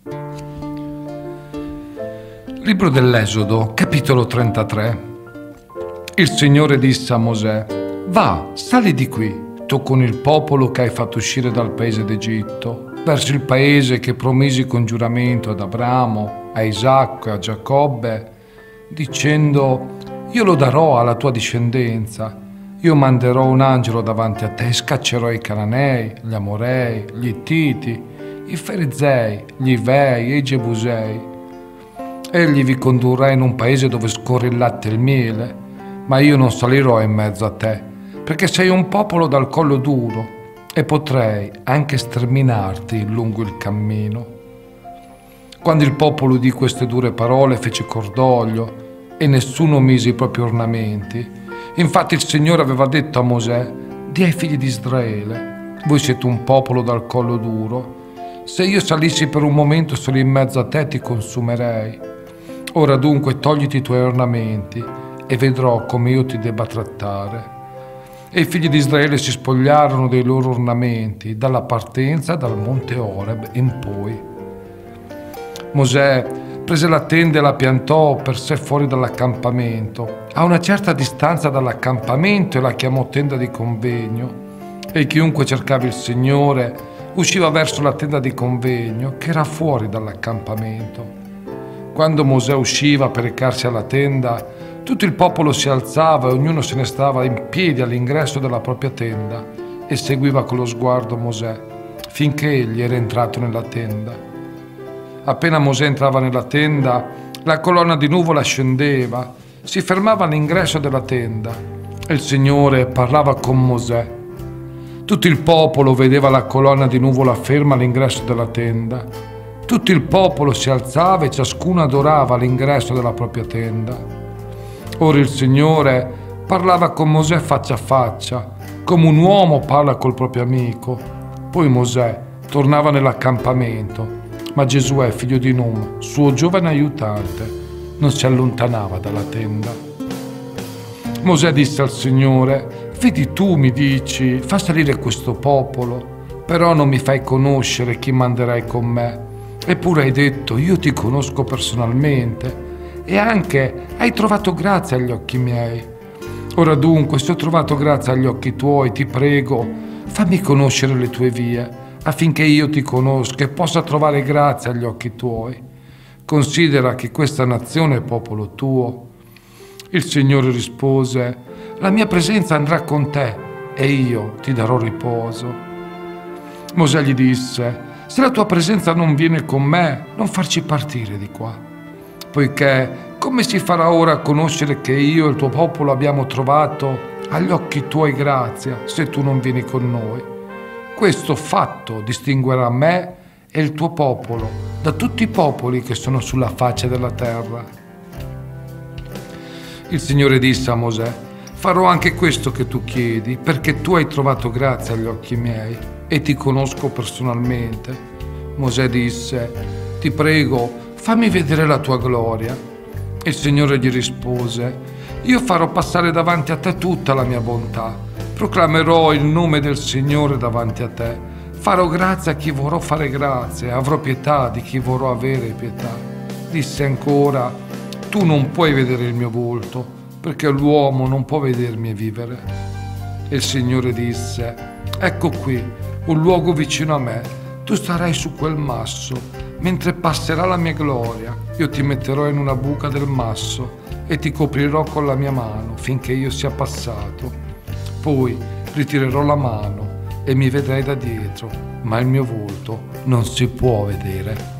Libro dell'Esodo, capitolo 33. Il Signore disse a Mosè: va, sali di qui, tu con il popolo che hai fatto uscire dal paese d'Egitto, verso il paese che promisi con giuramento ad Abramo, a Isacco e a Giacobbe, dicendo: io lo darò alla tua discendenza. Io manderò un angelo davanti a te e scaccerò i Cananei, gli Amorei, gli Ittiti, i Ferizei, gli Ivei e i Gebusei. Egli vi condurrà in un paese dove scorre il latte e il miele, ma io non salirò in mezzo a te, perché sei un popolo dal collo duro e potrei anche sterminarti lungo il cammino. Quando il popolo udì queste dure parole fece cordoglio e nessuno mise i propri ornamenti. Infatti il Signore aveva detto a Mosè: di ai figli di Israele: voi siete un popolo dal collo duro. Se io salissi per un momento solo in mezzo a te ti consumerei. Ora dunque togliti i tuoi ornamenti e vedrò come io ti debba trattare. E i figli di Israele si spogliarono dei loro ornamenti dalla partenza dal monte Oreb in poi. Mosè prese la tenda e la piantò per sé fuori dall'accampamento, a una certa distanza dall'accampamento, e la chiamò tenda di convegno. E chiunque cercava il Signore usciva verso la tenda di convegno che era fuori dall'accampamento. Quando Mosè usciva per recarsi alla tenda, tutto il popolo si alzava e ognuno se ne stava in piedi all'ingresso della propria tenda e seguiva con lo sguardo Mosè finché egli era entrato nella tenda. Appena Mosè entrava nella tenda, la colonna di nuvola scendeva, si fermava all'ingresso della tenda e il Signore parlava con Mosè. Tutto il popolo vedeva la colonna di nuvola ferma all'ingresso della tenda. Tutto il popolo si alzava e ciascuno adorava all'ingresso della propria tenda. Ora il Signore parlava con Mosè faccia a faccia, come un uomo parla col proprio amico. Poi Mosè tornava nell'accampamento, ma Giosuè, figlio di Num, suo giovane aiutante, non si allontanava dalla tenda. Mosè disse al Signore: vedi, tu mi dici, fa salire questo popolo, però non mi fai conoscere chi manderai con me. Eppure hai detto: io ti conosco personalmente, e anche hai trovato grazia agli occhi miei. Ora dunque, se ho trovato grazia agli occhi tuoi, ti prego, fammi conoscere le tue vie, affinché io ti conosca e possa trovare grazia agli occhi tuoi. Considera che questa nazione è popolo tuo. Il Signore rispose: la mia presenza andrà con te e io ti darò riposo. Mosè gli disse: se la tua presenza non viene con me, non farci partire di qua, poiché come si farà ora a conoscere che io e il tuo popolo abbiamo trovato agli occhi tuoi grazia se tu non vieni con noi? Questo fatto distinguerà me e il tuo popolo da tutti i popoli che sono sulla faccia della terra. Il Signore disse a Mosè: farò anche questo che tu chiedi, perché tu hai trovato grazia agli occhi miei e ti conosco personalmente. Mosè disse: ti prego, fammi vedere la tua gloria. Il Signore gli rispose: io farò passare davanti a te tutta la mia bontà. Proclamerò il nome del Signore davanti a te. Farò grazia a chi vorrò fare grazia e avrò pietà di chi vorrò avere pietà. Disse ancora: tu non puoi vedere il mio volto, perché l'uomo non può vedermi e vivere. E il Signore disse: ecco qui, un luogo vicino a me. Tu starai su quel masso, mentre passerà la mia gloria. Io ti metterò in una buca del masso e ti coprirò con la mia mano finché io sia passato. Poi ritirerò la mano e mi vedrai da dietro, ma il mio volto non si può vedere.